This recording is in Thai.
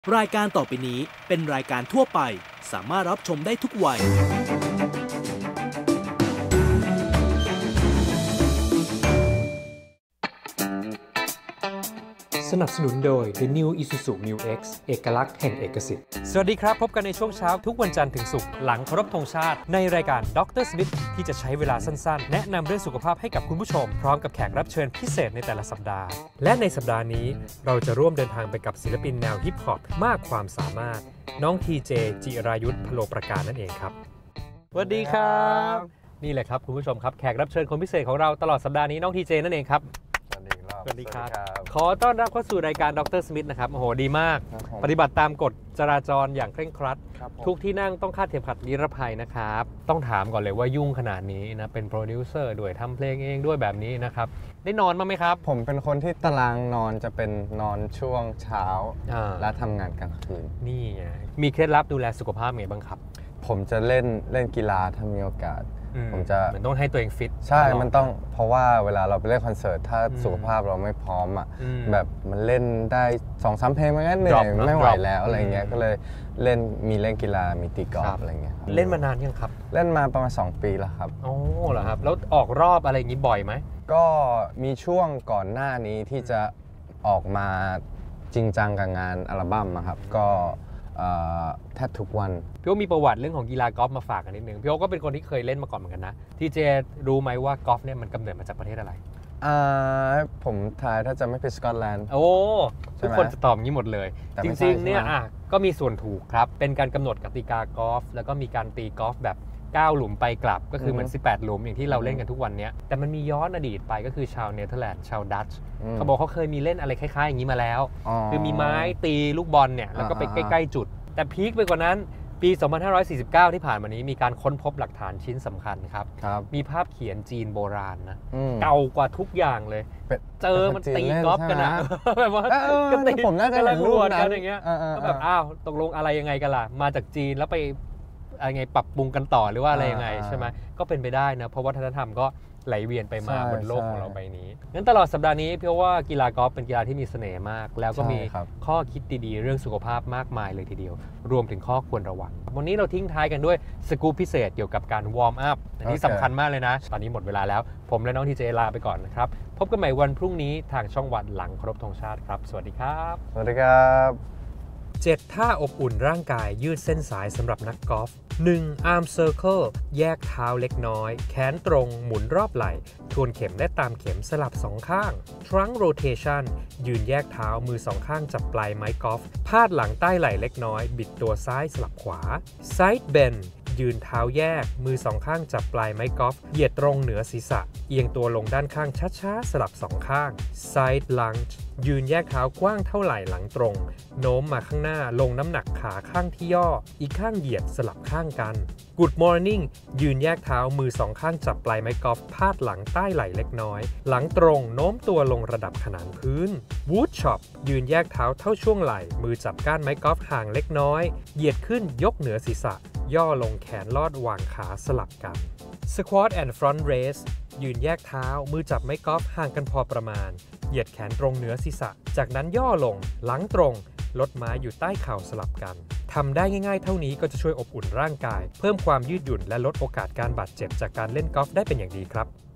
รายการต่อไปนี้เป็นรายการทั่วไปสามารถรับชมได้ทุกวัยสนับสนุนโดย The New Isuzu Mu X เอกลักษณ์แห่งเอกสิทธิ์สวัสดีครับพบกันในช่วงเช้าทุกวันจันทร์ถึงศุกร์หลังเคารพธงชาติในรายการดรสมิธที่จะใช้เวลาสั้นๆแนะนำเรื่องสุขภาพให้กับคุณผู้ชมพร้อมกับแขกรับเชิญพิเศษในแต่ละสัปดาห์และในสัปดาห์นี้เราจะร่วมเดินทางไปกับศิลปินแนวฮิปฮอปมากความสามารถน้องทีเจจิรายุทธพโลประการนั่นเองครับสวัสดีครับนี่แหละครับคุณผู้ชมครับแขกรับเชิญคนพิเศษของเราตลอดสัปดาห์นี้น้องทีเจนั่นเองครับสวัสดีครับขอต้อนรับเข้าสู่รายการดรสมิธนะครับโอ้โหดีมากปฏิบัติตามกฎจราจรอย่างเคร่งครัดทุกที่นั่งต้องคาดเข็มขัดนิรภัยนะครับต้องถามก่อนเลยว่ายุ่งขนาดนี้นะเป็นโปรดิวเซอร์ด้วยทำเพลงเองด้วยแบบนี้นะครับได้นอนบ้างไหมครับผมเป็นคนที่ตารางนอนจะเป็นนอนช่วงเช้าและทำงานกลางคืนนี่ไงมีเคล็ดลับดูแลสุขภาพไงบ้างครับผมจะเล่นกีฬาถ้ามีโอกาสผมจะมันต้องให้ตัวเองฟิตใช่มันต้องเพราะว่าเวลาเราไปเล่นคอนเสิร์ตถ้าสุขภาพเราไม่พร้อมอ่ะแบบมันเล่นได้ 2-3 เพลงมันก็เหนื่อยไม่ไหวแล้วอะไรเงี้ยก็เลยเล่นกีฬามีตีกอล์ฟอะไรเงี้ยเล่นมานานยังครับเล่นมาประมาณ2 ปีแล้วครับโอ้เหรอครับแล้วออกรอบอะไรอย่างนี้บ่อยไหมก็มีช่วงก่อนหน้านี้ที่จะออกมาจริงจังกับงานอัลบั้มครับก็แทบทุกวันพี่โอมีประวัติเรื่องของกีฬากอล์ฟมาฝากกันนิดนึงพี่โอก็เป็นคนที่เคยเล่นมาก่อนเหมือนกันนะทีเจรู้ไหมว่ากอล์ฟเนี่ยมันกำเนิดมาจากประเทศอะไรผมทายถ้าจะไม่ผิดสกอตแลนด์โอ้ทุกคนจะตอบงี้หมดเลยจริงๆเนี่ยก็มีส่วนถูกครับเป็นการกำหนดกติกากอล์ฟแล้วก็มีการตีกอล์ฟแบบ9 หลุมไปกลับก็คือเหมือน18 หลุมอย่างที่เราเล่นกันทุกวันนี้แต่มันมีย้อนอดีตไปก็คือชาวเนเธอร์แลนด์ชาวดัตช์เขาบอกเขาเคยมีเล่นอะไรคล้ายๆอย่างนี้มาแล้วคือมีไม้ตีลูกบอลเนี่ยแล้วก็ไปใกล้ๆจุดแต่พีคไปกว่านั้นปี 2549 ที่ผ่านมานี้มีการค้นพบหลักฐานชิ้นสำคัญครับมีภาพเขียนจีนโบราณนะเก่ากว่าทุกอย่างเลยเจอมันตีกอล์ฟกันนะแบบว่าก็ตีผมน่าจะเห็นรูปกันอย่างเงี้ยก็แบบอ้าวตกลงอะไรยังไงกันล่ะมาจากจีนแล้วไปอะไรไงปรับปรุงกันต่อหรือว่าอะไรยังไงใช่ไหมก็เป็นไปได้นะเพราะวัฒนธรรมก็ไหลเวียนไปมาบนโลกของเราใบนี้งั้นตลอดสัปดาห์นี้พี่ว่ากีฬากอล์ฟเป็นกีฬาที่มีเสน่ห์มากแล้วก็มีข้อคิดดีๆเรื่องสุขภาพมากมายเลยทีเดียวรวมถึงข้อควรระวังวันนี้เราทิ้งท้ายกันด้วยสกู๊ปพิเศษเกี่ยวกับการวอร์มอัพที่สำคัญมากเลยนะตอนนี้หมดเวลาแล้วผมและน้องทีเจลาไปก่อนนะครับพบกันใหม่วันพรุ่งนี้ทางช่องวันหลังเคารพธงชาติครับสวัสดีครับสวัสดีครับ 7 ท่าอบอุ่นร่างกายยืดเส้นสายสำหรับนักกอล์ฟ 1. Arm Circle แยกเท้าเล็กน้อยแขนตรงหมุนรอบไหล่ทวนเข็มและตามเข็มสลับ2 ข้าง Trunk Rotation ยืนแยกเท้ามือ2 ข้างจับปลายไม้กอล์ฟพาดหลังใต้ไหล่เล็กน้อยบิดตัวซ้ายสลับขวา Side Bend ยืนเท้าแยกมือ2 ข้างจับปลายไม้กอล์ฟเหยียดตรงเหนือศีรษะเอียงตัวลงด้านข้างช้าๆสลับ2 ข้าง Side Lunge ยืนแยกเท้ากว้างเท่าไหล่หลังตรงโน้มมาข้างหน้าลงน้ำหนักขาข้างที่ย่ออีกข้างเหยียดสลับข้างกัน Good Morning ยืนแยกเท้ามือ2 ข้างจับปลายไม้กอล์ฟพาดหลังใต้ไหล่เล็กน้อยหลังตรงโน้มตัวลงระดับขนานพื้น Wood Chop ยืนแยกเท้าเท่าช่วงไหล่มือจับก้านไม้กอล์ฟห่างเล็กน้อยเหยียดขึ้นยกเหนือศีรษะย่อลงแขนลอดวางขาสลับกัน Squat and Front Raise ยืนแยกเท้ามือจับไม้กอล์ฟห่างกันพอประมาณเหยียดแขนตรงเหนือศีรษะจากนั้นย่อลงหลังตรงลดไม้อยู่ใต้เข่าสลับกันทำได้ง่ายๆเท่านี้ก็จะช่วยอบอุ่นร่างกายเพิ่มความยืดหยุ่นและลดโอกาสการบาดเจ็บจากการเล่นกอล์ฟได้เป็นอย่างดีครับ